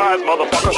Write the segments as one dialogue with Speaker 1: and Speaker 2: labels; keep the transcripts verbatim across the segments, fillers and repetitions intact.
Speaker 1: surprise, motherfucker.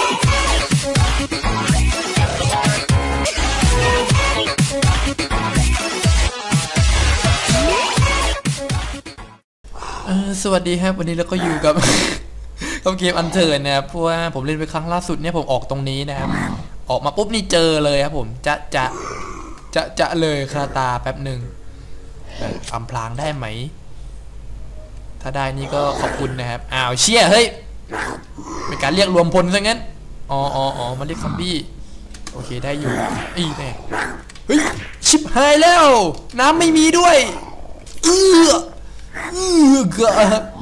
Speaker 2: สวัสดีครับวันนี้เราก็อยู่กับ กับเกมอันเทิร์นนะครับเพราะว่าผมเล่นไปครั้งล่าสุดเนี่ยผมออกตรงนี้นะครับออกมาปุ๊บนี่เจอเลยครับผมจะจะจะจะเลยคาตาแป๊บหนึ่งอำพรางได้ไหมถ้าได้นี่ก็ขอบคุณนะครับอ้าวเชี่ยเฮ้ยเป็นการเรียกรวมพลซะงั้นอ๋ออ๋ออ๋อมาเรียกซอมบี้โอเคได้อยู่อีแน่เฮ้ยชิบหายแล้วน้ำไม่มีด้วยเออเออเกะ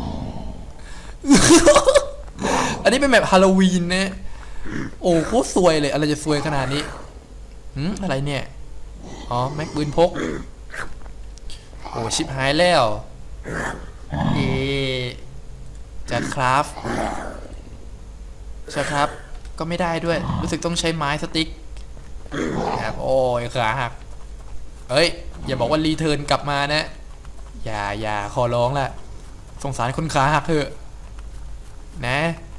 Speaker 2: อันนี้เป็นแบบฮาโลวีนนะโอ้โคตรสวยเลยอะไรจะสวยขนาดนี้หืมอะไรเนี่ยอ๋อแม็กปืนพกโอ้ชิบหายแล้วเอจัดครับใช่ครับก็ไม่ได้ด้วยรู้สึกต้องใช้ไม้สติ๊กครับโอ้ยขาหักเฮ้ยอย่าบอกว่ารีเทิร์นกลับมานะอย่าอย่าขอร้องละสงสารคนขาหักเถอะนะ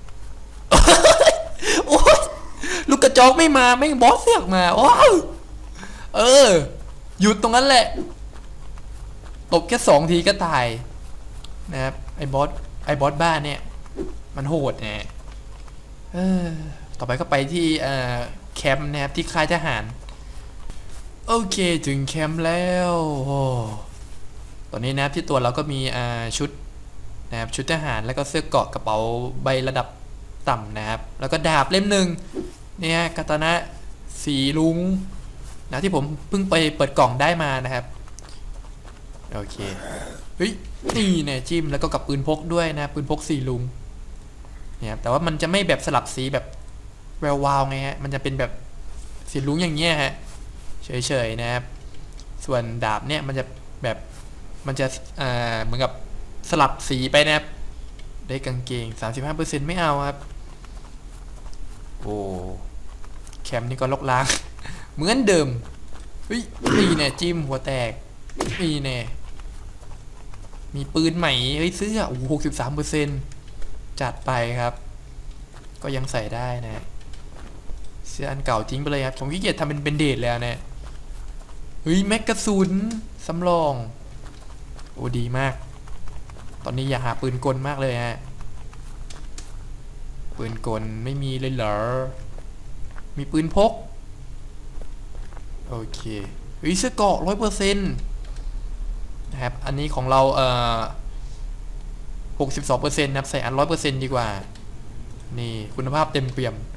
Speaker 2: โอ้ยลูกกระจอกไม่มาไม่บอสเสือกมาโอ้เออหยุดตรงนั้นแหละตบแค่สองทีก็ตายนะครับไอ้บอสไอ้บอสบ้านเนี่ยมันโหดไงเออต่อไปก็ไปที่แคมป์นะครับที่ค่ายทหารโอเคถึงแคมป์แล้วโอ้ตอนนี้นะครับที่ตัวเราก็มีชุดนะครับชุดทหารแล้วก็เสื้อเกราะกระเป๋าใบระดับต่ำนะครับแล้วก็ดาบเล่มหนึ่งเนี่ยคาตานะสีลุงนะที่ผมเพิ่งไปเปิดกล่องได้มานะครับโอเคเฮ้ยนี่เนี่ยจิ้มแล้วก็กับปืนพกด้วยนะปืนพกสีลุงเนี่ยแต่ว่ามันจะไม่แบบสลับสีแบบแวววาวไงฮะมันจะเป็นแบบสีลุงอย่างเงี้ยฮะเฉยๆนะครับส่วนดาบเนี่ยมันจะแบบมันจะอ่าเหมือนกับสลับสีไปนะครับได้กางเกง สามสิบห้าเปอร์เซ็นต์ ไม่เอาครับโอ้แคมป์นี่ก็ลกล้าง เหมือนเดิมเฮ้ยนี่เนี่ยจิ้มหัวแตกนี่เนี่ยมีปืนใหม่เฮ้ยซื้ออ่ะโอ้หกสิบสามเปอร์เซ็นต์จัดไปครับก็ยังใส่ได้นะเสื้ออันเก่าทิ้งไปเลยครับผมขี้เกียจทำเป็นเบนเดดแล้วเนี่ยเฮ้ยแม็กกาซูนสำรองโอ้ดีมากตอนนี้อยากหาปืนกลมากเลยฮะปืนกลไม่มีเลยเหรอมีปืนพกโอเคเฮ้ยเสื้อเกราะร้อยเปอร์เซ็นต์นะครับอันนี้ของเราเอ่อหกสิบสองเปอร์เซ็นต์นะครับใส่อันร้อยเปอร์เซ็นต์ดีกว่านี่คุณภาพเต็มเปี่ยม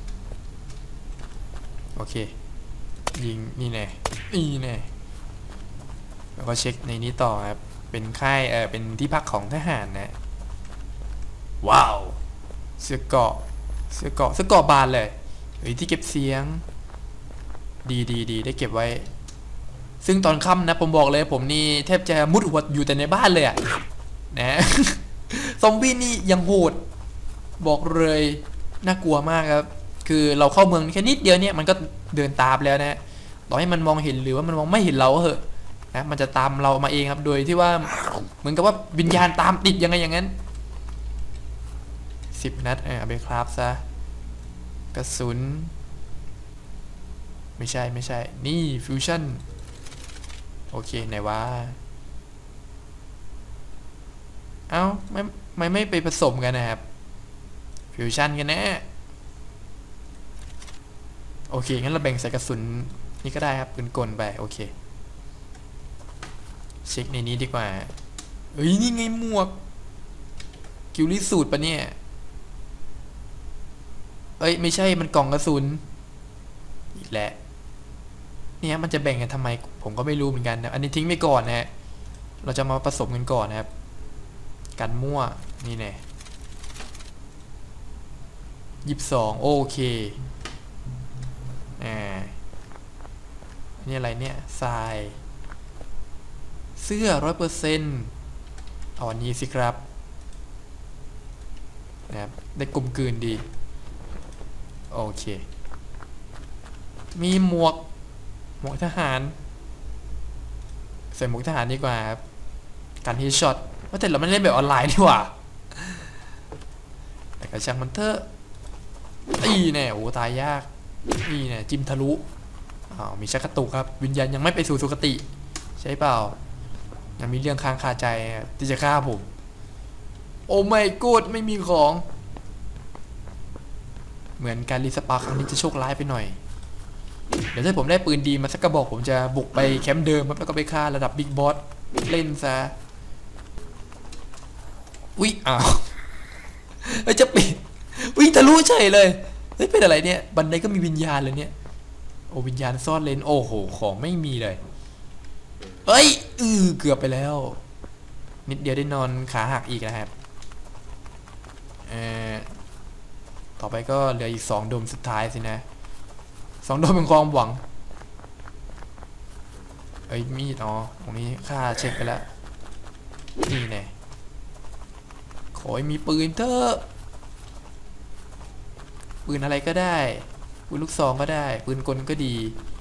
Speaker 2: โอเคยิงนี่แน่นี่แน่แล้วก็เช็คในนี้ต่อครับเป็นค่ายเออเป็นที่พักของทหารนะว้าวเสื้อเกราะเสื้อเกราะเสื้อเกราะบานเลยเฮ้ยที่เก็บเสียงดีดีดีได้เก็บไว้ซึ่งตอนค่ำนะผมบอกเลยผมนี่แทบจะมุดหัวอยู่แต่ในบ้านเลยอะนะซอมบี้นี่ยังโหดบอกเลยน่ากลัวมากครับคือเราเข้าเมืองแค่นิดเดียวเนี่ยมันก็เดินตามแล้วนะต่อให้มันมองเห็นหรือว่ามันมองไม่เห็นเราเหอะนะมันจะตามเรามาเองครับโดยที่ว่าเหมือนกับว่าวิญญาณตามติดยังไงอย่างนั้นสิบนัดเอาไปคราฟซะกระสุนไม่ใช่ไม่ใช่นี่ฟิวชั่นโอเคไหนวะเอ้าไม่ไม่ไม่ไปผสมกันนะครับฟิวชั่นกันแน่โอเคงั้นเราแบ่งใส่กระสุนนี่ก็ได้ครับปืนกลไปโอเคเช็คในนี้ดีกว่าเฮ้ยนี่ไงหมวกกิลลี่สูตรปะเนี่ยเอ้ยไม่ใช่มันกล่องกระสุนอีกแหละเนี่ยมันจะแบ่งกันทำไมผมก็ไม่รู้เหมือนกันนะอันนี้ทิ้งไปก่อนนะฮะเราจะมาผสมกันก่อนนะครับกันมั่วนี่แน่ยี่สิบสองโอเคอ่านี่อะไรเนี่ยทรายเสื้อร้อยเปอร์เซ็นต์เอาอันนี้สิครับนะครับได้กลมกลืนดีโอเคมีหมวกหมวกทหารใส่หมวกทหารดีกว่าครับการฮีช็อตว่าแต่เราไม่เล่นแบบออนไลน์ดีกว่าแต่ก็ช่างมันเถอะอีแน่โอ้ตายยากนี่แน่จิ้มทะลุอ้าวมีชักกระตุกครับวิญญาณยังไม่ไปสู่สุคติใช่เปล่ายังมีเรื่องค้างคาใจที่จะฆ่าผมโอ้ไม่กูดไม่มีของเหมือนการรีสปาครั้งนี้จะโชคร้ายไปหน่อยเดี๋ยวถ้าผมได้ปืนดีมาสักกระบอกผมจะบุกไปแคมป์เดิมแล้วก็ไปฆ่าระดับบิ๊กบอสเล่นซะอุ๊ยอ้าวเฮ้ยจะปิดวิ่งทะลุเฉยเลยเฮ้ยเป็นอะไรเนี่ยบันไดก็มีวิญญาณเลยเนี่ยโอ้วิญญาณซ่อนเลนโอ้โหของไม่มีเลยเฮ้ยอือเกือบไปแล้วนิดเดียวได้นอนขาหักอีกนะครับเอ่อต่อไปก็เหลืออีกสองโดมสุดท้ายสินะสองโดมเป็นความหวังเอ้ยมีดอ๋อตรงนี้ค่าเช็คไปแล้วนี่แน่ขอให้มีปืนเถอะปืนอะไรก็ได้ปืนลูกซองก็ได้ปืนกลก็ดี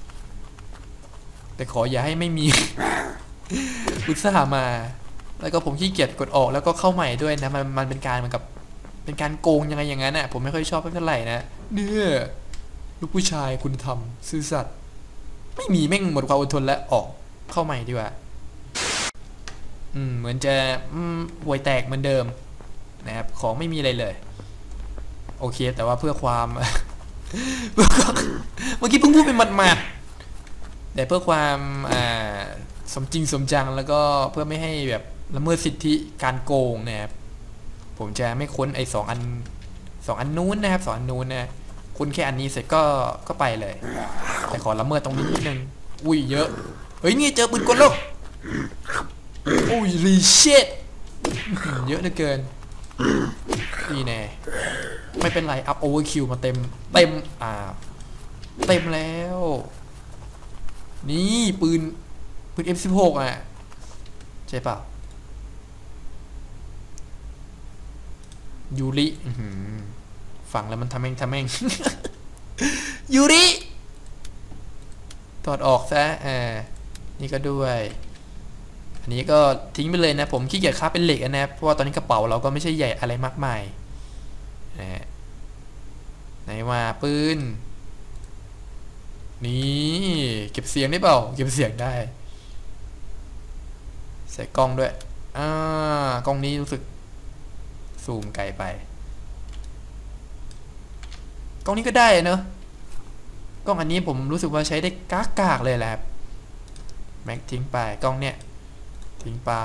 Speaker 2: แต่ขออย่าให้ไม่มี อุตส่าห์มาแล้วก็ผมขี้เกียจกดออกแล้วก็เข้าใหม่ด้วยนะมันมันเป็นการเหมือนกับเป็นการโกงยังไงอย่างนั้นน่ะผมไม่ค่อยชอบเท่าไหร่นะเนี่ยลูกผู้ชายคุณธรรมซื่อสัตย์ไม่มีแม่งหมดความอดทนแล้วออกเข้าใหม่ดีกว่าอืมเหมือนจะอืมห่วยแตกเหมือนเดิมนะครับของไม่มีอะไรเลยโอเคแต่ว่าเพื่อความ เมื่อกี้เพิ่งพูดเป็นหมาดๆแต่เพื่อความสมจริงสมจังแล้วก็เพื่อไม่ให้แบบละเมิดสิทธิการโกงนะครับผมจะไม่ค้นไอ้สองอันสองอันนู้นนะครับสองอันนู้นนะคุณแค่อันนี้เสร็จก็ก็ไปเลยแต่ขอละเมิดตรงนี้นิดนึงอุ้ยเยอะเฮ้ยนี่เจอปืนกลโลกอุ้ยรีเชตเยอะเหลือเกินนี่แน่ไม่เป็นไรอัพโอเวอร์คิวมาเต็มเต็มอ่าเต็มแล้วนี่ปืนปืน เอ็ม สิบหก อ่ะใช่เปล่ายูริฟังแล้วมันทำแม่งทำแม่ง ยูริถอดออกซะอ่านี่ก็ด้วยอันนี้ก็ทิ้งไปเลยนะผมขี้เกียจค้าเป็นเหล็กนะเพราะว่าตอนนี้กระเป๋าเราก็ไม่ใช่ใหญ่อะไรมากมายนะไหนว่าปืนนี่เก็บเสียงได้เปล่าเก็บเสียงได้ใส่กล้องด้วยอ่ากล้องนี้รู้สึกซูมไกลไปกล้องนี้ก็ได้เนอะกล้องอันนี้ผมรู้สึกว่าใช้ได้กากๆเลยแหละแม็กทิ้งไปกล้องเนี้ยทิ้งไป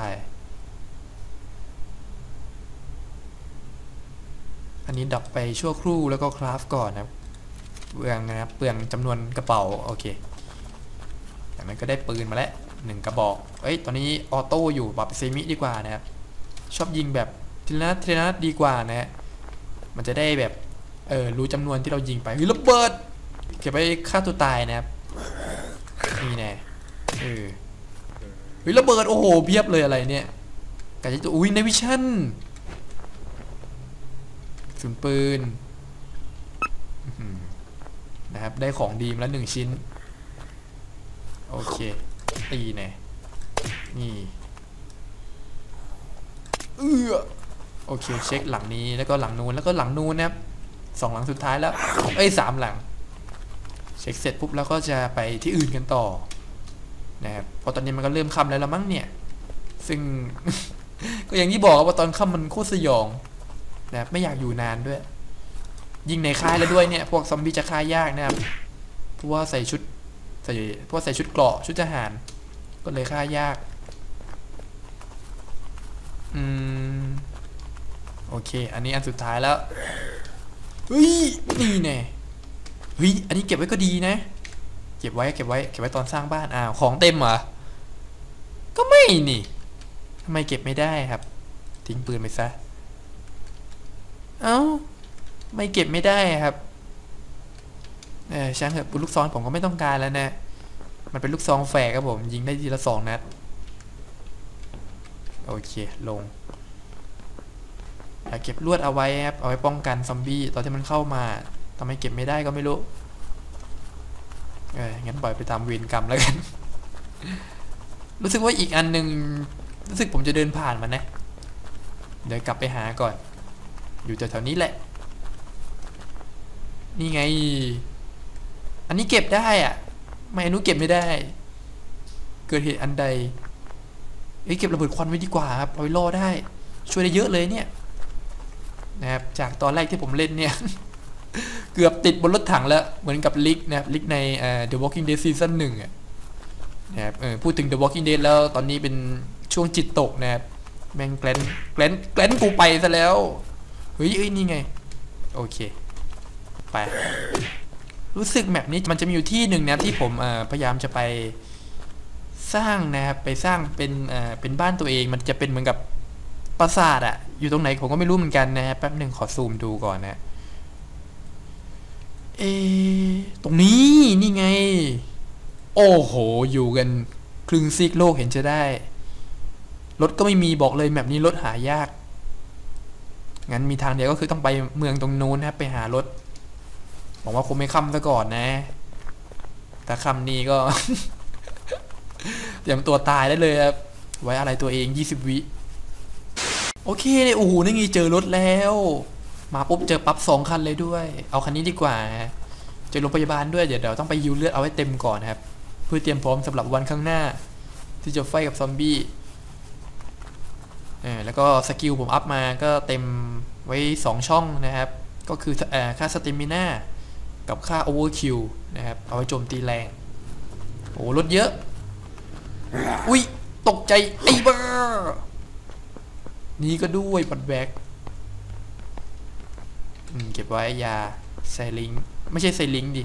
Speaker 2: อันนี้ดับไปชั่วครู่แล้วก็คราฟก่อนนะเปลืองนะครับเปลืองจำนวนกระเป๋าโอเคจากนั้นก็ได้ปืนมาแล้วหนึ่งกระบอกเอ้ยตอนนี้ออโต้อยู่ปรับเซมิดีกว่านะครับชอบยิงแบบทีละนัดทีละนัดดีกว่านะฮะมันจะได้แบบเออรู้จำนวนที่เรายิงไปเฮ้ยระเบิดเก็บไปฆ่าตัวตายนะครับนี่แน่เออเฮ้ยระเบิดโอ้โหเพียบเลยอะไรเนี่ยกระจายตัวอุ้ยในวิชั่นสุนปืนนะครับได้ของดีมาแล้วหนึ่งชิ้นโอเคตีแน่นี่เออโอเคเช็คหลังนี้แล้วก็หลังนู้นแล้วก็หลังนู้นนะครับสองหลังสุดท้ายแล้วเอ้ยสามหลังเช็คเสร็จปุ๊บแล้วก็จะไปที่อื่นกันต่อนะครับพอตอนนี้มันก็เริ่มค่ำแล้วละมั้งเนี่ยซึ่ง ก็อย่างที่บอกว่าตอนค่ำมันโคตรสยองนะครับไม่อยากอยู่นานด้วยยิงในค่ายแล้วด้วยเนี่ยพวกซอมบี้จะฆ่ายากนะครับเพราะว่าใส่ชุดใส่เพราะใส่ชุดเกราะชุดทหารก็เลยฆ่ายากอืมโอเคอันนี้อันสุดท้ายแล้วเฮ้ยนี่แน่เฮ้ยอันนี้เก็บไว้ก็ดีนะเก็บไว้เก็บไว้เก็บไว้ตอนสร้างบ้านอ้าวของเต็มเหรอก็ไม่นี่ทำไมเก็บไม่ได้ครับทิ้งปืนไปซะเอ้าไม่เก็บไม่ได้ครับเออช่างเถอะปืนลูกซองผมก็ไม่ต้องการแล้วนะมันเป็นลูกซองแฝกครับผมยิงได้ทีละสองนัดโอเคลงเก็บลวดเอาไว้ครับเอาไว้ป้องกันซอมบี้ตอนที่มันเข้ามาทำไมเก็บไม่ได้ก็ไม่รู้เอองั้นปล่อยไปตามเวรกรรมแล้วกัน รู้สึกว่าอีกอันหนึ่งรู้สึกผมจะเดินผ่านมันนะเดี๋ยวกลับไปหาก่อนอยู่แถวๆนี้แหละนี่ไงอันนี้เก็บได้อะไม่อนุเก็บไม่ได้เกิดเหตุอันใดเอ้ยเก็บระเบิดควันไว้ดีกว่าครับเอาไว้ล่อได้ช่วยได้เยอะเลยเนี่ยนะครับจากตอนแรกที่ผมเล่นเนี่ย เกือบติดบนรถถังแล้วเหมือนกับลิกนะครับลิกใน The Walking Dead Season หนึ่งอ่ะนะครับเออพูดถึง The Walking Dead แล้วตอนนี้เป็นช่วงจิตตกนะครับแม่งแกลนแกลนแกลนกูไปซะแล้วเฮ้ยเอ้ยนี่ไงโอเคไปรู้สึกแมปนี้มันจะมีอยู่ที่หนึ่งนะที่ผมพยายามจะไปสร้างนะครับไปสร้างเป็นเป็นบ้านตัวเองมันจะเป็นเหมือนกับปราสาทอะอยู่ตรงไหนผมก็ไม่รู้เหมือนกันนะแป๊บหนึ่งขอซูมดูก่อนนะเอตรงนี้นี่ไงโอ้โหอยู่กันครึ่งซีกโลกเห็นจะได้รถก็ไม่มีบอกเลยแมปนี้รถหายากงั้นมีทางเดียวก็คือต้องไปเมืองตรงโน้นนะครับไปหารถบอกว่าคงไม่ค่ำซะก่อนนะแต่ค่ำนี้ก็ เตรียมตัวตายได้เลยครับไว้อะไรตัวเองยี่สิบวิโอเคเลยโอ้โหนี่ไงเจอรถแล้วมาปุ๊บเจอปั๊บสองคันเลยด้วยเอาคันนี้ดีกว่าเจอโรงพยาบาลด้วยเดี๋ยวเราต้องไปยูเลือดเอาไว้เต็มก่อนครับเพื่อเตรียมพร้อมสำหรับวันข้างหน้าที่จะไฟกับซอมบี้เออแล้วก็สกิลผมอัพมาก็เต็มไว้สองช่องนะครับก็คือค่าสเตมิน่ากับค่าโอเวอร์คิวนะครับเอาไว้โจมตีแรงโอ้รถเยอะอุ้ยตกใจไอ้บ้านี่ก็ด้วยบัตแบกเก็บไว้ยาไซลิงไม่ใช่ไซลิงดิ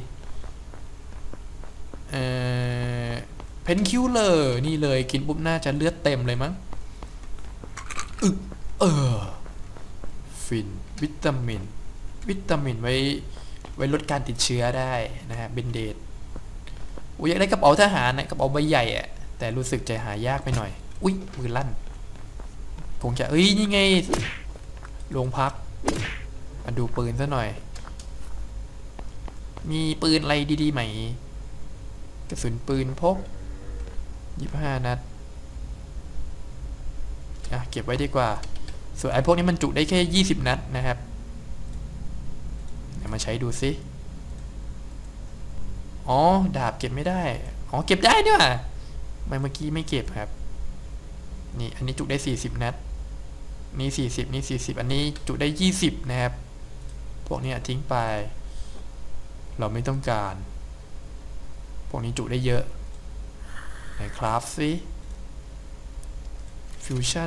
Speaker 2: เออเพนคิวเลอร์นี่เลยกินปุ๊บน่าจะเลือดเต็มเลยมั้งอึเออฟินวิตามินวิตามินไว้ไว้ลดการติดเชื้อได้นะฮะเบนเดดโอ้ยอยากได้กระเป๋าทหารนะกระเป๋าใบใหญ่อะแต่รู้สึกจะหายากไปหน่อยอุ้ยมือลั่นคงจะเอ้ยนี่ไงโรงพักมาดูปืนซะหน่อยมีปืนอะไรดีๆไหมกระสุนปืนพกยี่สิบห้านัดอ่ะเก็บไว้ดีกว่าส่วนไอ้พวกนี้มันจุได้แค่ยี่สิบนัดนะครับเดี๋ยวมาใช้ดูซิอ๋อดาบเก็บไม่ได้อ๋อเก็บได้ด้วยไม่เมื่อกี้ไม่เก็บครับนี่อันนี้จุได้สี่สิบนัดนี่สี่สิบนี่สี่สิบอันนี้จุได้ยี่สิบนะครับพวกนี้ทิ้งไปเราไม่ต้องการพวกนี้จุได้เยอะไหนคราฟสิฟิวชั่น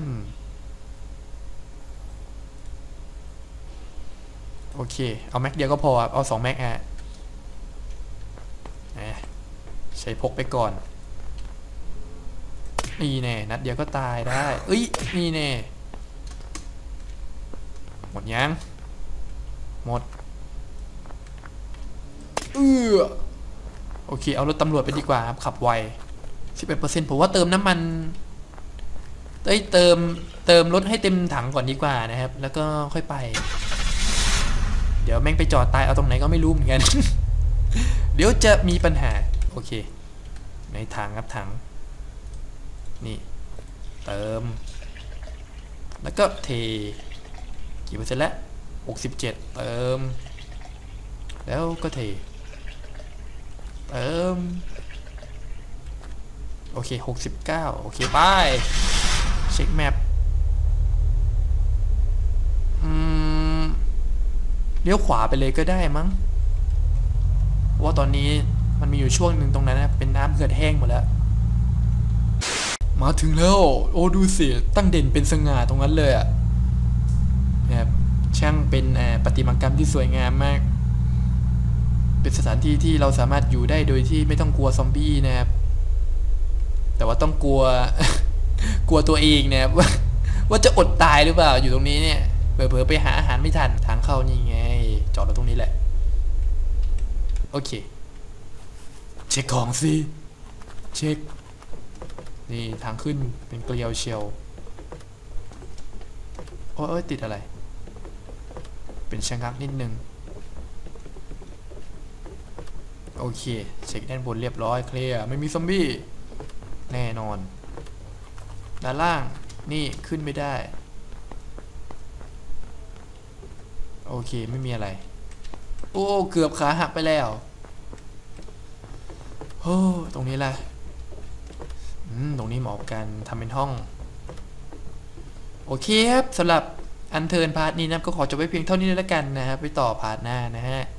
Speaker 2: โอเคเอาแม็กเดียวก็พอเอาสองแม็กอ่ะใช้พกไปก่อนนี่แน่นัดเดียวก็ตายได้เอ้ยนี่แน่หมดยังหมดเออโอเคเอารถตำรวจไปดีกว่าครับขับไว สิบเอ็ดเปอร์เซ็นต์ ผมว่าเติมน้ำมันเอ้ยเติมเติมรถให้เต็มถังก่อนดีกว่านะครับแล้วก็ค่อยไปเดี๋ยวแม่งไปจอดตายเอาตรงไหนก็ไม่รู้เหมือนกัน เดี๋ยวจะมีปัญหาโอเคในถังครับถังนี่เติมแล้วก็เทกี่เปอร์เซ็นต์แล้วหกสิบเจ็ดเติมแล้วก็เทเติมโอเคหกสิบเก้าโอเคไปเช็คแมปอืมเลี้ยวขวาไปเลยก็ได้มั้งว่าตอนนี้มันมีอยู่ช่วงหนึ่งตรงนั้นนะเป็นน้ำเหือดแห้งหมดแล้วมาถึงแล้วโอ้ดูสิตั้งเด่นเป็นสง่าตรงนั้นเลยอ่ะนะครับช่างเป็นประติมากรรมที่สวยงามมากเป็นสถานที่ที่เราสามารถอยู่ได้โดยที่ไม่ต้องกลัวซอมบี้นะครับแต่ว่าต้องกลัว กลัวตัวเองนะครับว่าว่าจะอดตายหรือเปล่าอยู่ตรงนี้เนี่ยเผลอๆไปหาอาหารไม่ทันทางเข้านี่ไงจอดรถตรงนี้แหละโอเคเช็คของสิเช็คนี่ทางขึ้นเป็นเกลียวเชียวโอ้ยติดอะไรเป็นชะงักนิดนึงโอเคเช็คด้านบนเรียบร้อยเคลียร์ไม่มีซอมบี้แน่นอนด้านล่างนี่ขึ้นไม่ได้โอเคไม่มีอะไรโอ้เกือบขาหักไปแล้วโอ้ตรงนี้แหละอืมตรงนี้เหมาะกับการทำเป็นห้องโอเคครับสำหรับอันเทิร์นพาร์ทนี้นะก็ขอจบไว้เพียงเท่านี้แล้วกันนะครับไปต่อพาร์ทหน้านะฮะ